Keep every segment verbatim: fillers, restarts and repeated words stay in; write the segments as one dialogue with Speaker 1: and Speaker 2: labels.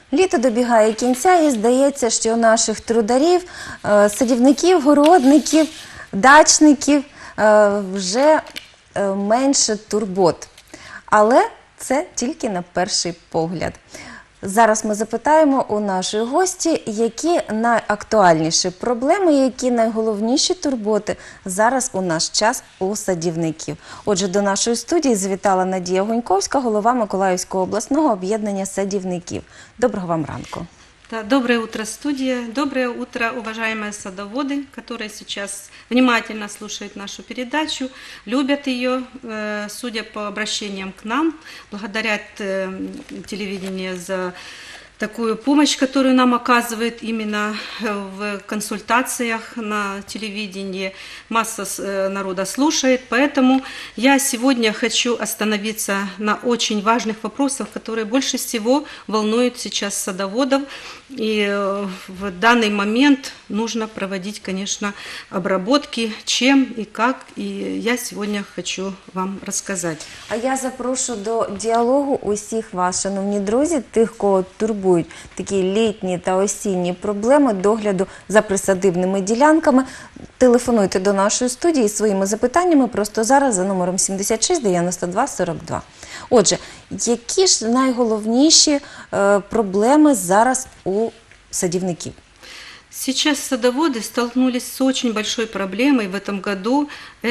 Speaker 1: Літо добігає кінця і здається, що у наших трударів, е, садівників, городників, дачників е, вже е, менше турбот. Але це тільки на перший погляд. Зараз ми запитаємо у нашої гості, які найактуальніші проблеми, які найголовніші турботи зараз у наш час у садівників. Отже, до нашої студії завітала Надія Гуньковська, голова Миколаївського обласного об'єднання садівників. Доброго вам ранку.
Speaker 2: Да, доброе утро, студия. Доброе утро, уважаемые садоводы, которые сейчас внимательно слушают нашу передачу, любят ее, судя по обращениям к нам, благодарят телевидению за такую помощь, которую нам оказывает именно в консультациях на телевидении. Масса народа слушает, поэтому я сегодня хочу остановиться на очень важных вопросах, которые больше всего волнуют сейчас садоводов. И в данный момент нужно проводить, конечно, обработки, чем и как, и я сегодня хочу вам рассказать.
Speaker 1: А я запрошу до діалогу усіх вас, шановні друзі, тих, кого турбують такі літні та осінні проблеми догляду за присадибними ділянками. Телефонуйте до нашої студії своїми запитаннями просто зараз за номером сімдесят шість дев'яносто два сорок два. Отже, які ж найголовніші е, проблеми зараз у садівників?
Speaker 2: Сейчас садоводы столкнулись с очень большой проблемой в этом году.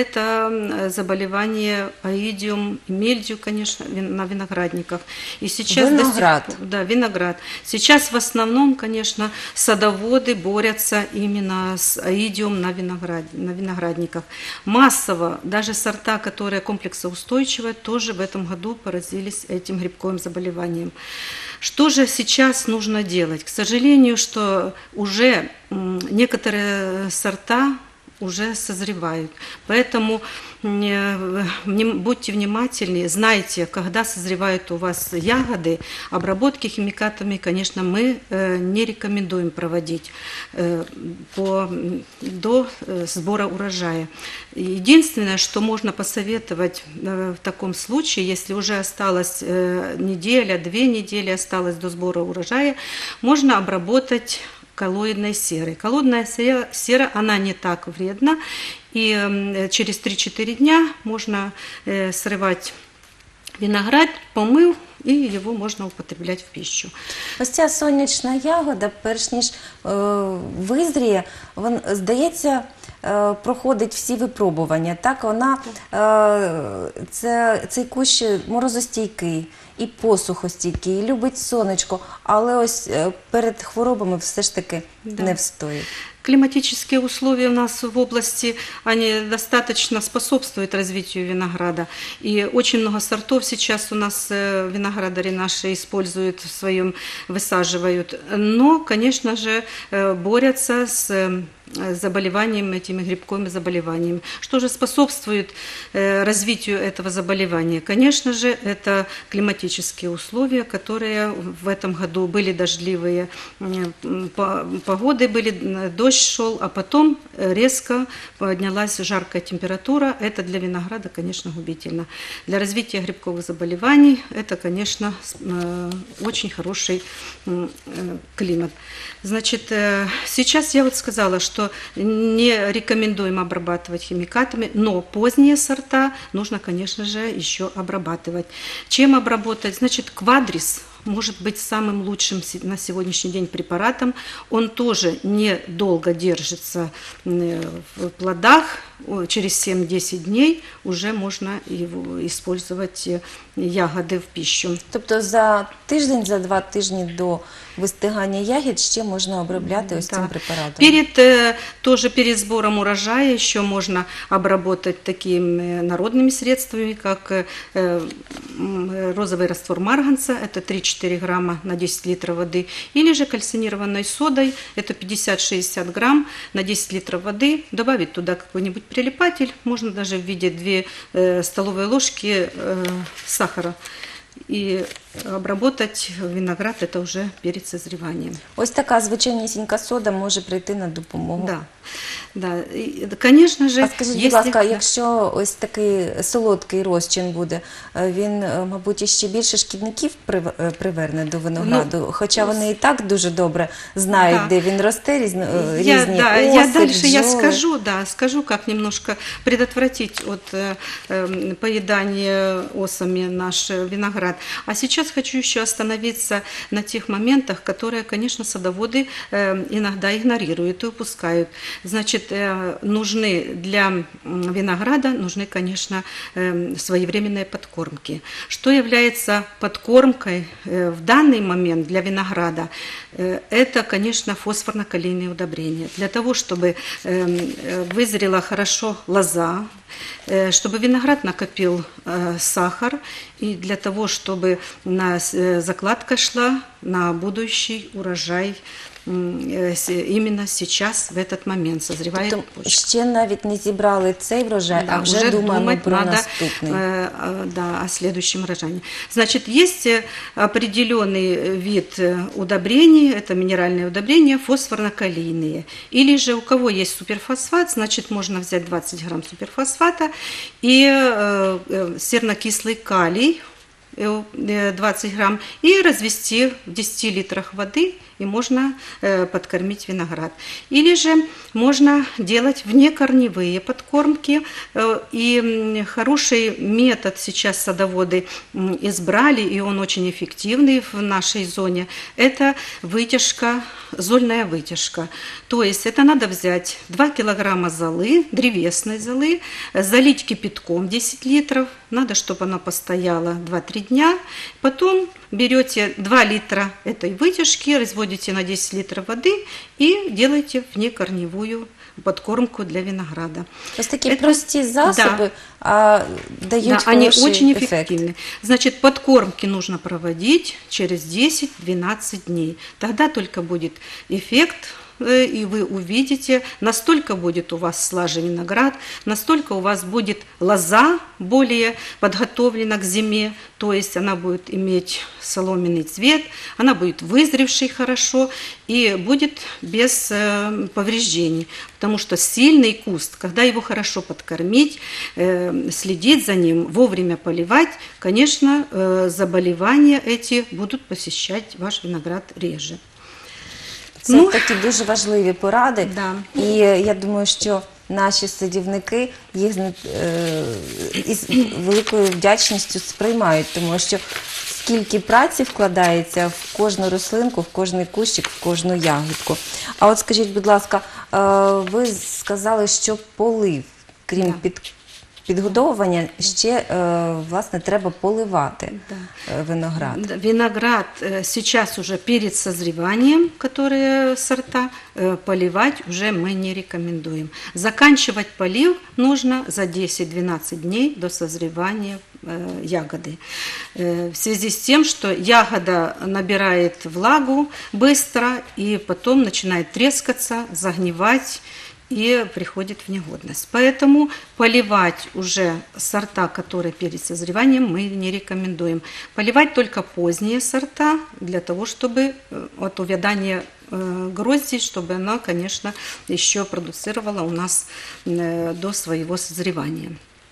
Speaker 2: Это заболевание оидиум и мильдию, конечно, на виноградниках. И сейчас
Speaker 1: Виноград.
Speaker 2: Достиг... Да, виноград. Сейчас в основном, конечно, садоводы борются именно с оидиум на, виноград... на виноградниках. Массово, даже сорта, которые комплексоустойчивые, тоже в этом году поразились этим грибковым заболеванием. Что же сейчас нужно делать? К сожалению, что уже некоторые сорта уже созревают. Поэтому будьте внимательны, знайте, когда созревают у вас ягоды, обработки химикатами, конечно, мы не рекомендуем проводить по, до сбора урожая. Единственное, что можно посоветовать в таком случае, если уже осталась неделя, две недели осталось до сбора урожая, можно обработать коллоидной серой. Коллоидная сера, сера, она не так вредна, и через три-четыре дня можно срывать виноград, помыл, і його можна употреблять в пищу.
Speaker 1: Ось ця сонячна ягода, перш ніж е, визріє, вон, здається, е, проходить всі випробування. Так, вона, е, це, цей кущ морозостійкий, і посухостійкий, і любить сонечко, але ось е, перед хворобами все ж таки да. не встоїть.
Speaker 2: Климатические условия у нас в области, они достаточно способствуют развитию винограда. И очень много сортов сейчас у нас виноградари наши используют в своем, высаживают. Но, конечно же, борются с заболеванием, этими грибковыми заболеваниями. Что же способствует развитию этого заболевания? Конечно же, это климатические условия, которые в этом году были дождливые погоды, были, дождь шел, а потом резко поднялась жаркая температура. Это для винограда, конечно, губительно. Для развития грибковых заболеваний это, конечно, очень хороший климат. Значит, сейчас я вот сказала, что что не рекомендуем обрабатывать химикатами, но поздние сорта нужно, конечно же, еще обрабатывать. Чем обработать? Значит, квадрис может быть самым лучшим на сегодняшний день препаратом. Он тоже недолго держится в плодах. Через семь-десять дней уже можно его использовать ягоди в пищу.
Speaker 1: Тобто за тиждень, за два тижні до вистигання ягід ще можна обробляти ось да. цим препаратом?
Speaker 2: Перед, тоже перед сбором урожая еще можно обработать такими народными средствами, как розовый раствор марганца, это три-четыре грамма на десять литров воды, или же кальцинированной содой, это пятьдесят-шестьдесят грамм на десять литров воды, добавить туда какой-нибудь прилипатель, можно даже в виде две столовые ложки сахара. и обработать виноград – это уже перед созреванием.
Speaker 1: Ось така звичайнісінька сода може прийти на допомогу.
Speaker 2: Да, да. И, конечно же,
Speaker 1: А скажіть, будь
Speaker 2: если-
Speaker 1: ласка, якщо ось такий солодкий розчин буде, е, він, е, мабуть, іще більше шкідників прив- е, приверне до винограду, хоча вони і так дуже добре знають,
Speaker 2: Да.
Speaker 1: де він росте, різно, е,
Speaker 2: Я,
Speaker 1: різні
Speaker 2: да,
Speaker 1: оси,
Speaker 2: я дальше я
Speaker 1: бджоли.
Speaker 2: скажу, да, скажу, как немножко предотвратить от э, э, поедания осами наш э, виноград. А сейчас хочу еще остановиться на тех моментах, которые, конечно, садоводы э, иногда игнорируют и упускают. Значит, э, нужны для м, винограда, нужны, конечно, э, своевременные подкормки. Что является подкормкой э, в данный момент для винограда? Э, это, конечно, фосфорно-калийные удобрения. Для того, чтобы э, э, вызрела хорошо лоза, э, чтобы виноград накопил э, сахар, и для того, чтобы на, э, закладка шла на будущий урожай м, э, с- именно сейчас, в этот момент созревает
Speaker 1: Тобто
Speaker 2: почва.
Speaker 1: ще навіть не зібрали цей врожай, а
Speaker 2: Да,
Speaker 1: вже думаємо
Speaker 2: думать
Speaker 1: про
Speaker 2: надо,
Speaker 1: наступний.
Speaker 2: э, э, да, о следующем урожае. Значит, есть э, определенный вид э, удобрений, это минеральные удобрения, фосфорно-калийные. Или же у кого есть суперфосфат, значит, можно взять двадцать грамм суперфосфата и э, э, сернокислый калий, э, двадцать грамм, и развести в десяти литрах воды, и можно э, подкормить виноград. Или же можно делать внекорневые подкормки, э, и м, хороший метод сейчас садоводы м, избрали, и он очень эффективный в нашей зоне, это вытяжка, зольная вытяжка. То есть это надо взять два килограмма золы, древесной золы, э, залить кипятком десять литров, надо, чтобы она постояла два-три дня, потом берете два литра этой вытяжки, разводите на десять литров воды и делаете внекорневую подкормку для винограда.
Speaker 1: Ось такі
Speaker 2: Это-
Speaker 1: прості засоби,
Speaker 2: Да.
Speaker 1: а дають
Speaker 2: Да, они
Speaker 1: хороший
Speaker 2: очень
Speaker 1: ефект.
Speaker 2: эффективны. Значит, подкормки нужно проводить через десять-двенадцать дней. Тогда только будет эффект, э, и вы увидите, настолько будет у вас слаже виноград, настолько у вас будет лоза более подготовлена к зиме, то есть она будет иметь соломенный цвет, она будет вызревшей хорошо и будет без э, повреждений. Потому что сильный куст, когда его хорошо подкормить, э, следить за ним, вовремя поливать, конечно, э, заболевания эти будут посещать ваш виноград реже.
Speaker 1: Це
Speaker 2: Ну,
Speaker 1: такі дуже важливі поради.
Speaker 2: Да.
Speaker 1: І я думаю, що наші садівники їх з, е, із великою вдячністю сприймають, тому що скільки праці вкладається в кожну рослинку, в кожний кущик, в кожну ягідку. А от скажіть, будь ласка, е, ви сказали, що полив, крім
Speaker 2: Да.
Speaker 1: під, підгодовування, ще е, власне треба поливати
Speaker 2: Да.
Speaker 1: е, виноград.
Speaker 2: Да, Виноград э, сейчас уже перед созреванием, которые сорта, э, поливать уже мы не рекомендуем. Заканчивать полив нужно за десять-двенадцать дней до созревания э, ягоды. Э, В связи с тем, что ягода набирает влагу быстро и потом начинает трескаться, загнивать и приходит в негодность. Поэтому поливать уже сорта, которые перед созреванием, мы не рекомендуем. Поливать только поздние сорта, для того, чтобы э, от увядания э, гроздей, чтобы она, конечно, еще продуцировала у нас э, до своего созревания.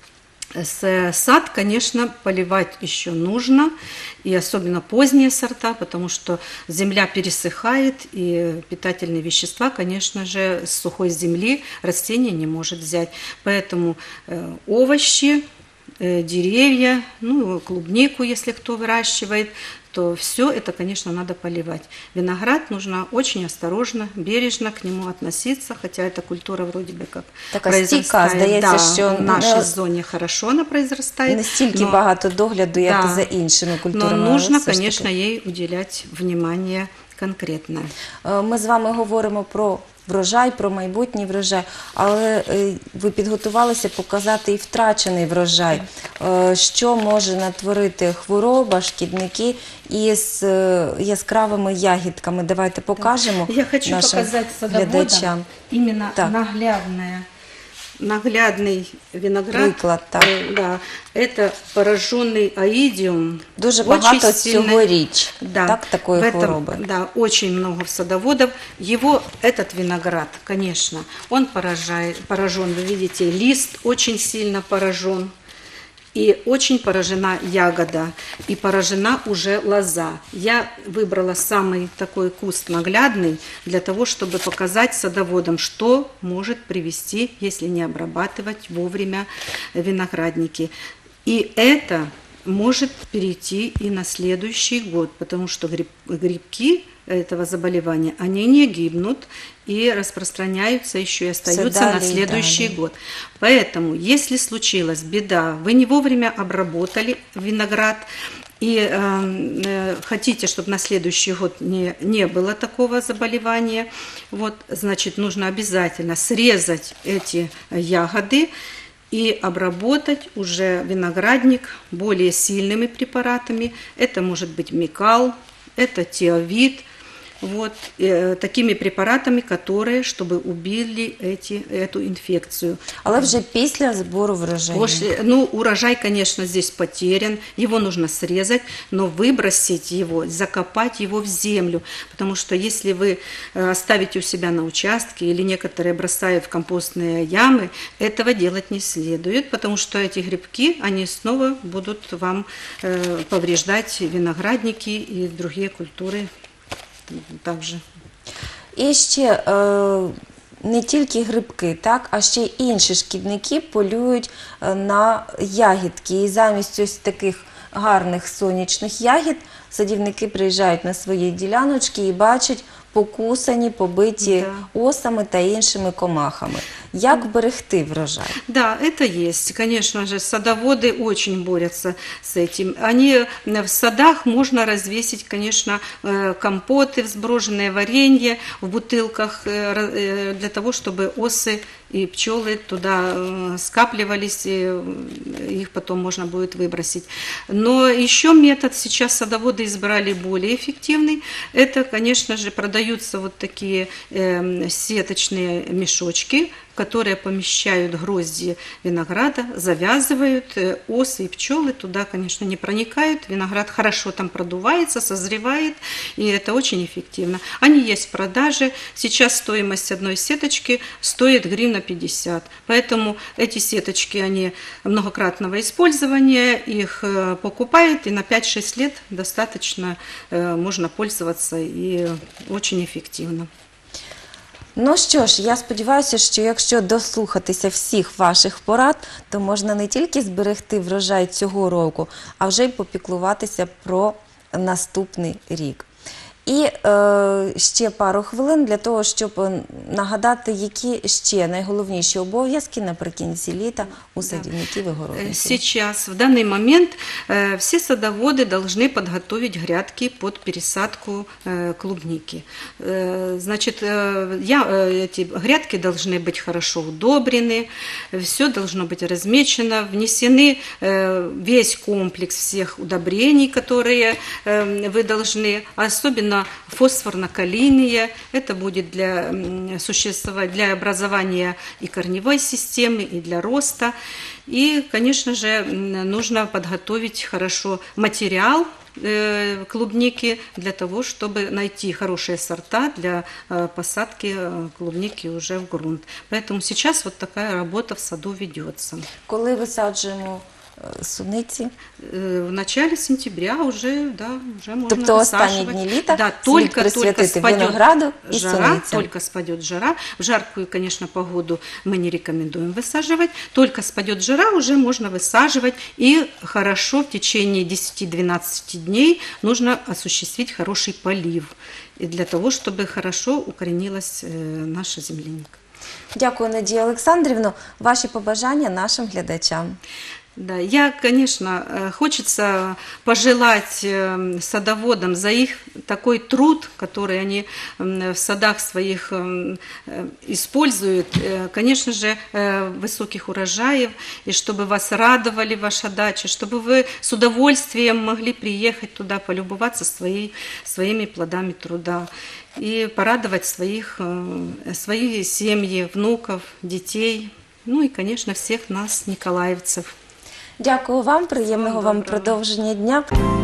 Speaker 2: С- Сад, конечно, поливать еще нужно, и особенно поздние сорта, потому что земля пересыхает, и питательные вещества, конечно же, с сухой земли растение не может взять. Поэтому э, овощи, э, деревья, ну, клубнику, если кто выращивает, то все это, конечно, надо поливать. Виноград нужно очень осторожно, бережно к нему относиться, хотя эта культура вроде бы как
Speaker 1: Така
Speaker 2: произрастает.
Speaker 1: стійка, здається,
Speaker 2: Да,
Speaker 1: що
Speaker 2: в нашей
Speaker 1: не-
Speaker 2: зоне хорошо она произрастает.
Speaker 1: Не стільки
Speaker 2: но-
Speaker 1: багато догляду, як
Speaker 2: Да.
Speaker 1: за іншими
Speaker 2: но
Speaker 1: культурами. але
Speaker 2: нужно,
Speaker 1: все ж таки.
Speaker 2: конечно, ей уделять внимание конкретное.
Speaker 1: Е, Ми з вами говоримо про врожай, про майбутній врожай, але е, ви підготувалися показати і втрачений врожай. Е, Що може натворити хвороба, шкідники із е, яскравими ягідками? Давайте покажемо
Speaker 2: Я хочу
Speaker 1: нашим
Speaker 2: показать садоводам
Speaker 1: глядачам.
Speaker 2: именно
Speaker 1: Так.
Speaker 2: наглядное наглядный виноград.
Speaker 1: Приклад, так.
Speaker 2: Э, Да, это пораженный аидиум.
Speaker 1: Дуже
Speaker 2: Очень
Speaker 1: багато
Speaker 2: сильный-
Speaker 1: цьогоріч,
Speaker 2: Да,
Speaker 1: так, такої
Speaker 2: в этом,
Speaker 1: хвороби.
Speaker 2: Да, очень много в садоводов. Его, этот виноград, конечно, он поражает, поражен, вы видите, лист очень сильно поражен. И очень поражена ягода, и поражена уже лоза. Я выбрала самый такой куст наглядный для того, чтобы показать садоводам, что может привести, если не обрабатывать вовремя виноградники. И это может перейти и на следующий год, потому что гриб, грибки этого заболевания, они не гибнут и распространяются еще и остаются
Speaker 1: далее
Speaker 2: на
Speaker 1: и
Speaker 2: следующий
Speaker 1: далее.
Speaker 2: год. Поэтому, если случилась беда, вы не вовремя обработали виноград и э, э, хотите, чтобы на следующий год не, не было такого заболевания, вот, значит, нужно обязательно срезать эти ягоды и обработать уже виноградник более сильными препаратами. Это может быть микал, это теовид, вот, э, такими препаратами, которые, чтобы убили эти, эту инфекцию.
Speaker 1: Але вже після збору врожаю.
Speaker 2: После- ну, урожай, конечно, здесь потерян, его нужно срезать, но выбросить его, закопать его в землю, потому что если вы э, оставите у себя на участке или некоторые бросают в компостные ямы, этого делать не следует, потому что эти грибки, они снова будут вам э, повреждать виноградники и другие культуры также.
Speaker 1: І ще е, не тільки грибки, так, а ще й інші шкідники полюють е, на ягідки. І замість ось таких гарних сонячних ягід садівники приїжджають на свої діляночки і бачать покусані, побиті
Speaker 2: Да.
Speaker 1: осами та іншими комахами. Як вберегти врожай?
Speaker 2: Да, это есть. Конечно же, садоводы очень борются с этим. Они в садах можно развесить, конечно, э, компоты, взброженное варенье в бутылках э, ра- э, для того, чтобы осы и пчелы туда э, скапливались, и э, их потом можно будет выбросить. Но еще метод сейчас садоводы избрали более эффективный. Это, конечно же, продаются вот такие э, сеточные мешочки, в которые помещают грозди винограда, завязывают, э, осы и пчелы туда, конечно, не проникают, виноград хорошо там продувается, созревает, и это очень эффективно. Они есть в продаже, сейчас стоимость одной сеточки стоит гривна пятьдесят, поэтому эти сеточки, они многократного использования, их э, покупают, и на пять-шесть лет достаточно э, можно пользоваться, и очень эффективно.
Speaker 1: Ну що ж, я сподіваюся, що якщо дослухатися всіх ваших порад, то можна не тільки зберегти врожай цього року, а вже й попіклуватися про наступний рік. І е, ще пару хвилин для того, щоб нагадати, які ще найголовніші обов'язки наприкінці літа у садівників і
Speaker 2: Э,
Speaker 1: городників.
Speaker 2: Сейчас, в данный момент, э, все садоводы должны подготовить грядки под пересадку э, клубники. Э, Значит, э, я, э, эти грядки должны быть хорошо удобрены, все должно быть размечено, внесены э, весь комплекс всех удобрений, которые э, вы должны, особенно фосфорно-калийные. Это будет для, м, существовать для образования и корневой системы, и для роста. И, конечно же, м, нужно подготовить хорошо материал э, клубники для того, чтобы найти хорошие сорта для э, посадки э, клубники уже в грунт. Поэтому сейчас вот такая работа в саду ведется.
Speaker 1: Коли висаджуємо е, суниці,
Speaker 2: Э, В начале сентября уже, да, уже можно
Speaker 1: тобто останні
Speaker 2: высаживать.
Speaker 1: дні літа
Speaker 2: Да,
Speaker 1: слід
Speaker 2: только, только
Speaker 1: присвятити
Speaker 2: спадет
Speaker 1: винограду і
Speaker 2: жара,
Speaker 1: суницям.
Speaker 2: только спадет жара. В жаркую, конечно, погоду мы не рекомендуем высаживать. Только спадет жара, уже можно высаживать. И хорошо в течение десяти-двенадцати дней нужно осуществить хороший полив. И для того, чтобы хорошо укоренилась э, наша земляника.
Speaker 1: Дякую, Надія Олександрівно. Ваші побажання нашим глядачам.
Speaker 2: Да, я, конечно, э, хочется пожелать э, садоводам за их такой труд, который они м, в садах своих м, э, используют, э, конечно же, э, высоких урожаев, и чтобы вас радовали ваша дача, чтобы вы с удовольствием могли приехать туда, полюбоваться своей, своими плодами труда и порадовать своих, э, свои семьи, внуков, детей. Ну и, конечно, всех нас, николаевцев.
Speaker 1: Дякую вам, приємного вам
Speaker 2: доброго.
Speaker 1: продовження дня.